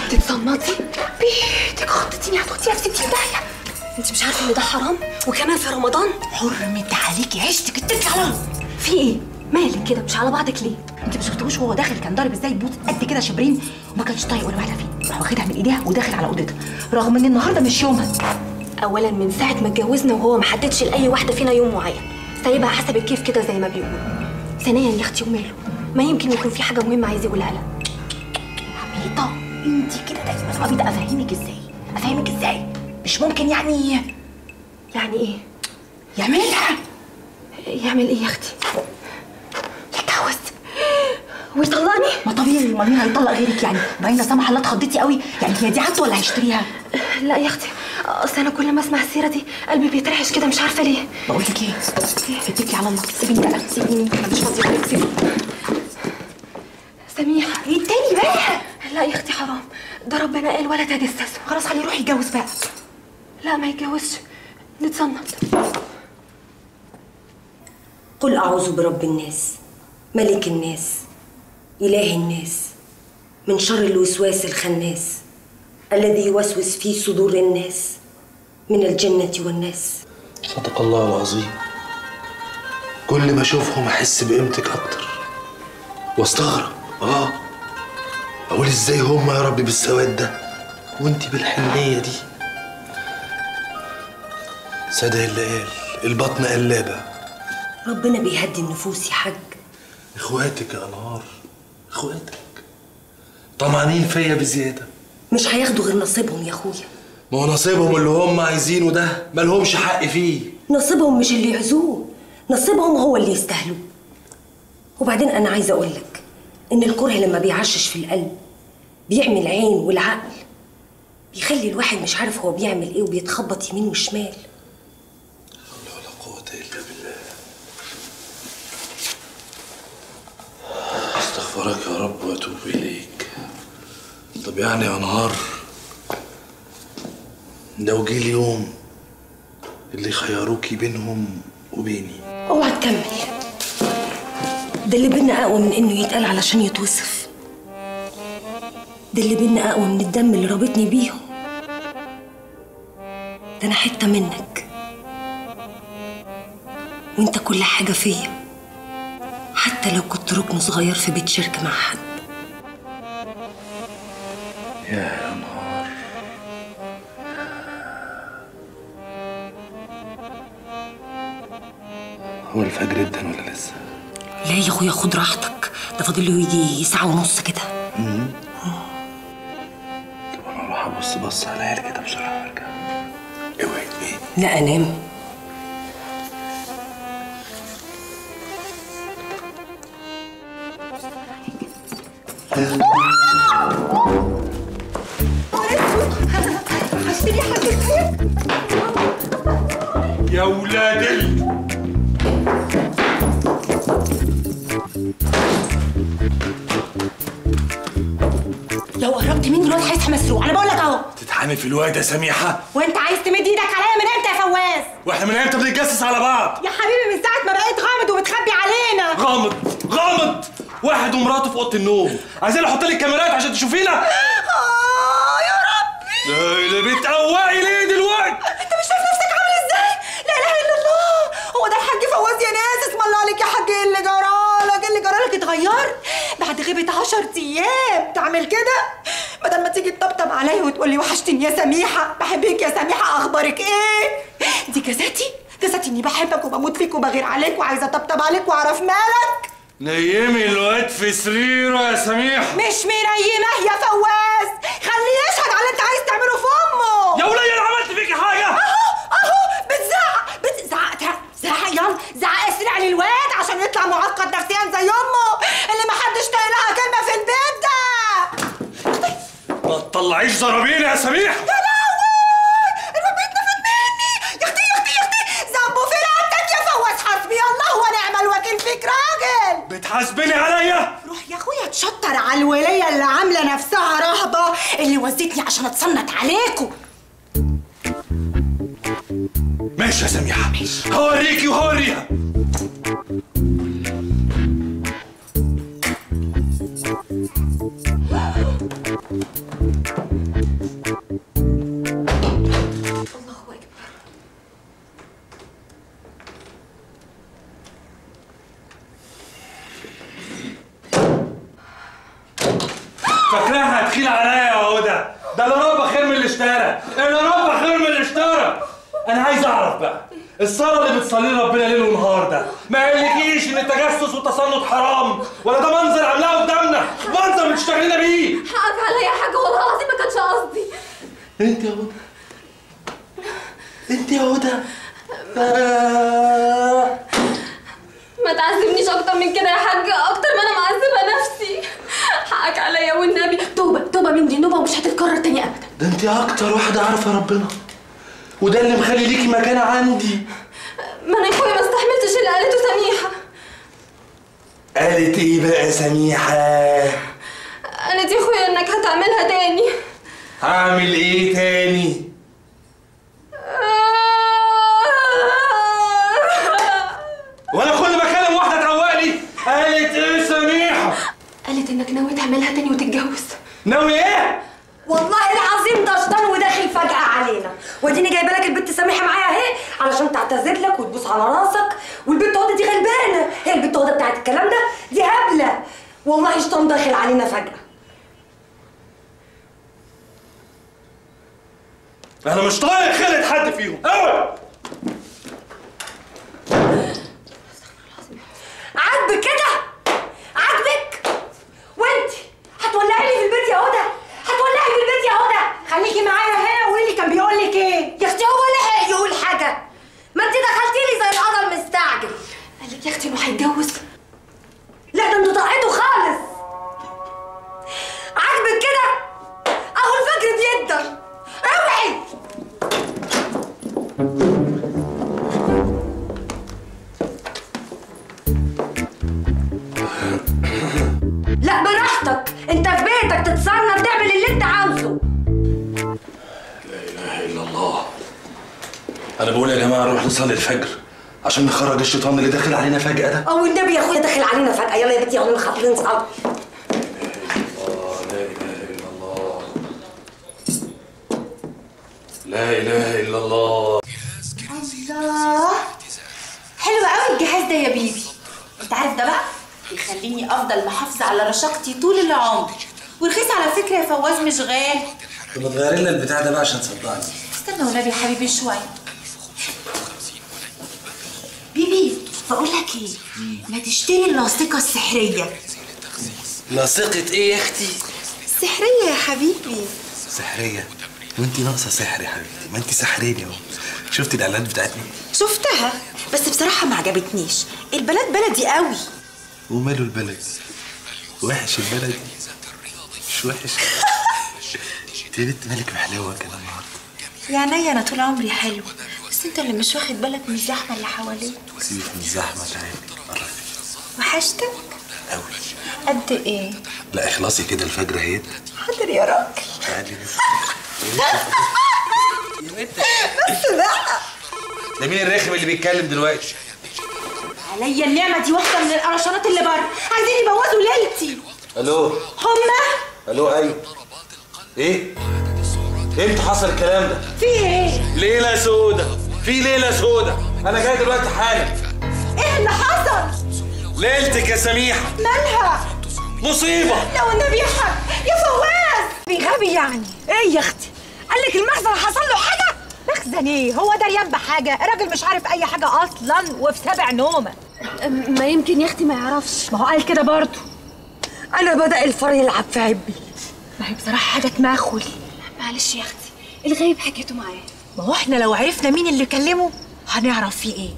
تتصنطي بيتك، خطتيني هتوديها في 60 داهيه. انت مش عارفه ان ده حرام وكمان في رمضان؟ حرمت عليكي عيشتك اتكلي على الله. في ايه؟ مالك كده مش على بعضك ليه؟ انت ما شفتوش وهو داخل كان ضارب ازاي بوت قد كده شبرين وما كانش طايق ولا واحده فيه، راح واخدها من ايديها وداخل على اوضتها رغم ان النهارده مش يومها. اولا من ساعه ما اتجوزنا وهو ما حددش لاي واحده فينا يوم معين، سايبها حسب الكيف كده زي ما بيقولوا. ثانيا يا اختي وماله، ما يمكن يكون في حاجه مهمه عايز يقولها لها. عبيطه انت كده دايما عبيطه. افهمك ازاي؟ مش ممكن يعني ايه؟ يعملها. يعمل ايه يا اختي؟ يتجوز ويطلقني؟ ما طبيعي، ما مين هيطلق غيرك يعني؟ باين لا سمح الله اتخضيتي قوي، يعني هي دي عادته ولا هيشتريها؟ لا يا اختي، اصل انا كل ما اسمع السيره دي قلبي بيترعش كده مش عارفه ليه. بقول لك ايه؟ اتكلي على الله، سيبيني بقى، سيبيني انا مش فاضيه عليك، سيبيني. سميحه ايه التاني بقى؟ لا يا اختي حرام، ده ربنا قال ولا تجسسوا. خلاص خليه يروح يتجوز بقى. لا ما يتجوزش، نتصنط. قل أعوذ برب الناس، ملك الناس، إله الناس، من شر الوسواس الخناس، الذي يوسوس في صدور الناس، من الجنة والناس. صدق الله العظيم. كل ما اشوفهم احس بقيمتك اكتر واستغرب. اقول ازاي هم يا ربي بالسواد ده وانتي بالحنيه دي. صدق اللي قال البطن قلابه. ربنا بيهدي النفوس يا حاج. اخواتك يا انهار، اخواتك طمعانين فيا بزياده. مش هياخدوا غير نصيبهم يا اخويا. ما هو نصيبهم اللي هم عايزينه ده مالهمش حق فيه. نصيبهم مش اللي يعزوه، نصيبهم هو اللي يستاهلوه. وبعدين انا عايزه اقول لك ان الكره لما بيعشش في القلب بيعمل عين والعقل، بيخلي الواحد مش عارف هو بيعمل ايه وبيتخبط يمين وشمال. لا حول ولا قوة الا بالله. استغفرك يا رب واتوب اليك. طب يعني يا نهار، لو جه اليوم اللي خيروكي بينهم وبيني، اوعى تكمل. ده اللي بينا اقوى من انه يتقال علشان يتوصف. ده اللي بينا اقوى من الدم اللي رابطني بيهم. ده انا حته منك وانت كل حاجه فيا، حتى لو كنت ركن صغير في بيت شركه مع حد. يا نهار. هو الفجر ادن ولا لسه؟ لا يا اخويا خد راحتك، ده فاضل له يجي ساعه ونص كده. طب انا اروح ابص على العيال كده بسرعه وارجع. اوعي ايه؟ لا انام. هشتري حاجتك يا ولاد لو قربت مني الواد هيصحى مسروق، انا بقول لك اهو. تتحامي في الواد يا سميحه؟ وانت عايز تمد ايدك عليا من امتى يا فواز؟ واحنا من امتى بنتجسس على بعض؟ يا حبيبي من ساعه ما بقيت غامض وبتخبي علينا. غامض واحد ومراته في اوضه النوم، عايزين احط لك كاميرات عشان تشوفينا؟ يا ربي. اللي بتقوقي ليه دلوقتي؟ انت مش شايف نفسك عامل ازاي؟ لا اله الا الله، هو ده الحاج فواز يا ناس؟ اسم الله عليك يا حاج، ايه اللي جرالك؟ ايه اللي جرالك؟ اتغيرت بعد غيبه 10 ايام تعمل كده؟ بدل ما تيجي تطبطب عليا وتقول لي وحشتني يا سميحه، بحبك يا سميحه، اخبارك ايه؟ دي جزاتي اني بحبك وبموت فيك وبغير عليك وعايزه اطبطب عليك واعرف مالك. نيمي الواد في سريره يا سميحه. مش منيمه يا فواز، خليه يشهد على اللي انت عايز تعمله في امه. يا وليه انا عملت فيكي حاجه؟ اهو بتزعق زعق، يلا زعق اسرع للواد عشان يطلع معقد نفسيا زي امه اللي محدش طايق لها كلمه في البيت ده. ما تطلعيش زرابين يا سميحه. يا لهوي الواد بيتنفض مني. يا اختي ذنبه في رقبتك يا فواز، حسبي الله ونعم الوكيل فيك راجل. بتحاسبني عليا؟ روح يا اخويا اتشطر على الوليه اللي عامله نفسها رهبه اللي وزتني عشان اتصنت عليكم. ماشي يا سميحه، هوريكي وهوريها. فاكراها هتخيل عليا يا هدى؟ ده اللي ربى خير من اللي اشترى، اللي ربى خير من اللي اشترى. انا عايز اعرف بقى الصلاه اللي بتصليه ربنا ليل ونهار ده ما يقولكيش ان التجسس والتسلط حرام، ولا ده منظر عاملاه قدامنا، منظر بتشتغلينا بيه. حقك عليا يا حاج، والله العظيم ما كانش قصدي. انت يا هدى، انت يا هدى. ما تعذبنيش اكتر من كده يا حاج، اكتر ما انا معذبه نفسي. حقك عليا والنبي، توبه توبه من دي نوبه ومش هتتكرر تاني ابدا. ده انت اكتر واحده عارفه ربنا، وده اللي مخلي ليكي مكانه عندي. ما انا يا اخويا ما استحملتش اللي قالته سميحه. قالت ايه بقى سميحه؟ قالت يا اخويا انك هتعملها تاني. هعمل ايه تاني؟ وانا كل ما اكلم واحده تروقني. قالت ايه سميحه؟ قالت انك ناوي تعملها تاني وتتجوز. ناوي ايه؟ والله العظيم ده شيطان وداخل فجأة علينا، واديني جايبه لك البت سميحه معايا اهي علشان تعتذر لك وتبوس على راسك، والبت هدى دي غلبانه، هي البت هدى بتاعت الكلام ده دي هبله، والله شيطان داخل علينا فجأة. انا مش طايق خلقة حد فيهم اوعى. عاجبك كده؟ عاجبك؟ وانتي هتولعي لي في البيت يا هدى؟ هتولعي في البيت يا هدى؟ خليكي معايا هنا وقولي كان بيقول لك ايه؟ يا اختي هو لحق يقول حاجه؟ ما انت دخلتي لي زي القدر المستعجل. قال لك يا اختي انه هيتجوز؟ لا ده انتوا طاقته خالص. عاجبك كده؟ اهو الفجر بيقدر. اوعي. لا براحتك، انت في بيتك تتصنف تعمل اللي انت عاوزه. لا اله الا الله. انا بقول يا جماعه نروح نصلي الفجر عشان نخرج الشيطان اللي داخل علينا فجأة ده. او النبي يا اخويا داخل علينا فجأة. يلا يا بنتي يلا نخلي نصلي. لا اله الا الله. الله، حلو قوي الجهاز ده يا بيبي. انت عارف ده بقى يخليني افضل محافظه على رشاقتي طول العمر، ورخيص على فكره يا فواز، مش غالي. طب ما تغيري لنا البتاع ده بقى عشان تصدقني. استنى والنبي يا حبيبي شويه. بيبي بقول لك ايه، ما تشتري اللاصقه السحريه. لاصقة ايه يا اختي؟ السحريه يا حبيبي. سحرية؟ وانتي ناقصة سحر يا حبيبتي، ما انتي سحريني اهو. شفتي الاعلانات بتاعتنا؟ شفتها بس بصراحه ما عجبتنيش، البلد بلدي قوي. وماله البلد؟ وحش البلد؟ مش وحش. انت يا بنت مالك محلوة كده النهارده؟ يعني انا طول عمري حلو، بس انت اللي مش واخد بالك من الزحمه اللي حواليك. سيبك من الزحمة تعالي قربي. وحشتك؟ قوي. قد ايه؟ لا اخلصي كده الفجر اهيت. حاضر يا راجل. تعالي بس بقى. ده مين الرخم اللي بيتكلم دلوقتي؟ عليا النعمه دي واحده من القرشانات اللي بره، عايزين يبوظوا ليلتي. الو. هما؟ الو ايوه. ايه؟ امتى حصل الكلام ده؟ في ايه؟ ليلة سودة، في ليلة سودة، أنا جاي دلوقتي حالا. ايه اللي حصل؟ ليلتك يا سميحة. مالها؟ مصيبة. لا والنبي يا حاج يا فواز. غبي يعني. ايه يا اختي؟ قال لك المخزن حصل له حاجه؟ مخزن ايه؟ هو دريان بحاجه؟ الراجل مش عارف اي حاجه اصلا وفي سابع نومه. ما يمكن يا اختي ما يعرفش. ما هو قال كده برضه. انا بدأ الفار يلعب في عبي. ما هي بصراحه حاجه تمخل. معلش يا اختي، الغايب حكيته معاه. ما هو احنا لو عرفنا مين اللي كلمه هنعرف فيه ايه.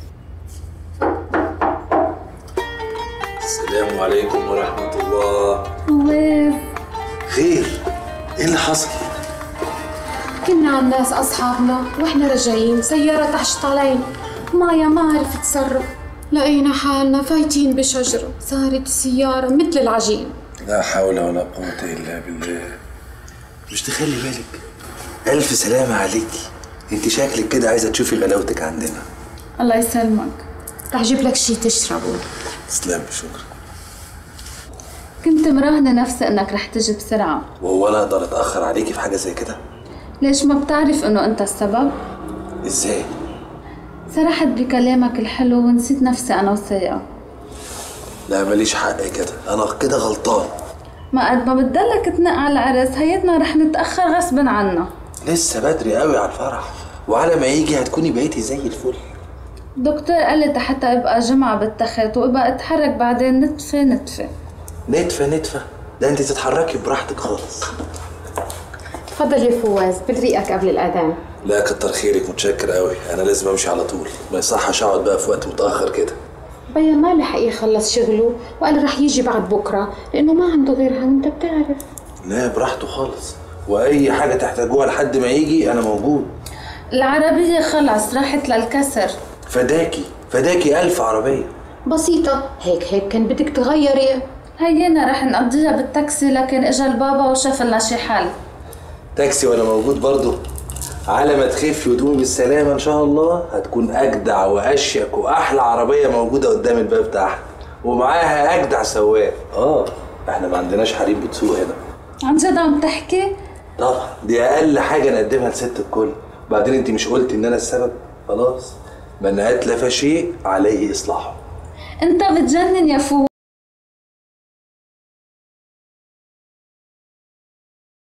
السلام عليكم ورحمة الله. فواز، خير؟ ايه اللي حصل؟ كنا عند ناس أصحابنا وإحنا راجعين سيارة تحشط علينا، مايا ما عرفت تصرف، لقينا حالنا فايتين بشجرة، صارت السيارة مثل العجين. لا حول ولا قوة إلا بالله. مش تخلي بالك؟ ألف سلامة عليكي، انت شكلك كده عايزة تشوفي غلاوتك عندنا. الله يسلمك، رح جيب لك شي تشربه. تسلم بشكر. كنت مراهنة نفسي إنك رح تجي بسرعة. وهو أنا أقدر أتأخر عليكي في حاجة زي كده؟ ليش ما بتعرف إنه أنت السبب؟ إزاي؟ سرحت بكلامك الحلو ونسيت نفسي أنا وسيا. لا ماليش حق كده، أنا كده غلطان. ما قد ما بتضلك تنق على العرس هيتنا رح نتأخر غصب عنا. لسه بدري قوي على الفرح، وعلى ما يجي هتكوني بقيتي زي الفل. دكتور قال لي حتى ابقى جمعة بالتخت وابقى اتحرك بعدين نتفة. نتفة ده انت تتحركي براحتك خالص. تفضل يا فواز، بريقك قبل الاذان. لا كتر خيرك، متشكر قوي. انا لازم امشي على طول، ما يصحش اقعد بقى في وقت متاخر كده. بيا ما لحق يخلص شغله وقال رح يجي بعد بكره لانه ما عنده غيرها وانت بتعرف. لا براحته خالص، واي حاجه تحتاجوها لحد ما يجي انا موجود. العربية خلص راحت للكسر. فداكي 1000 عربيه. بسيطه هيك كان بدك تغيري. هينا رح نقضيها بالتاكسي، لكن اجا البابا وشاف لنا شي حل. تاكسي وانا موجود برضه. على ما تخفي وتقومي بالسلامه ان شاء الله هتكون اجدع واشيك واحلى عربيه موجوده قدام الباب تحت، ومعاها اجدع سواق. احنا ما عندناش حريم بتسوق هنا. عن جد عم تحكي؟ طبعا دي اقل حاجه نقدمها لست الكل. بعدين انت مش قلتي ان انا السبب؟ خلاص، من اتلف شيء عليه اصلاحه. انت بتجنن يا فو.